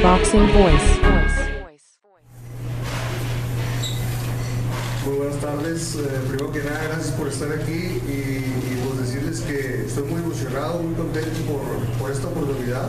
Boxing Voice. Muy buenas tardes. Primero que nada, gracias por estar aquí y pues decirles que estoy muy emocionado, muy contento por esta oportunidad.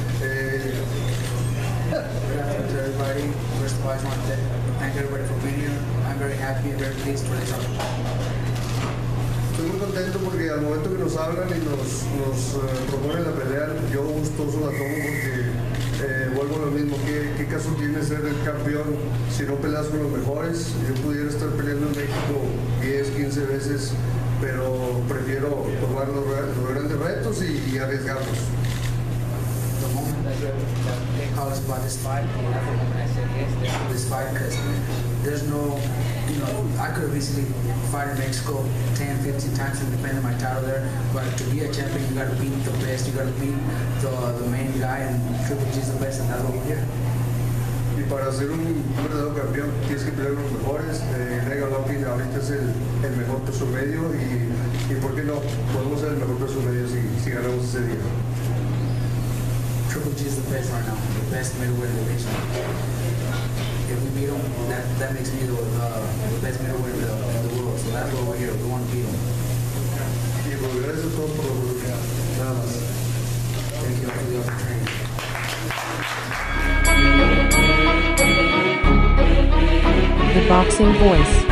Good afternoon to everybody. First of all, I just want to thank everybody for being here. I'm very happy and very pleased for this opportunity. Estoy muy contento porque al momento que nos hablan y nos proponen la pelea, yo gustoso la tomo porque vuelvo a lo mismo. ¿Qué caso tiene ser el campeón si no peleas con los mejores? Yo pudiera estar peleando en México 10, 15 veces, pero prefiero tomar los grandes retos y arriesgarlos. The moment that they call us about this fight, that's the moment I said yes to this fight because there's no, I could have easily fought in Mexico 10, 15 times and defended my title there, but to be a champion, you got to beat the best, you got to beat the main guy, and Triple G is the best, and that's what we're here. Y para ser un verdadero campeón tienes que pelear con los mejores. Greg Golovkin ahorita es el mejor peso medio y ¿por qué no? Podemos ser el mejor peso medio si ganamos ese día. Triple G is the best right now, the best middleweight division. If we beat him, that makes me the best middleweight in the world. So that's what we're here. We want to beat him. Y pues gracias a todos por la oportunidad. Nada más. Thank you for the opportunity. The Boxing Voice.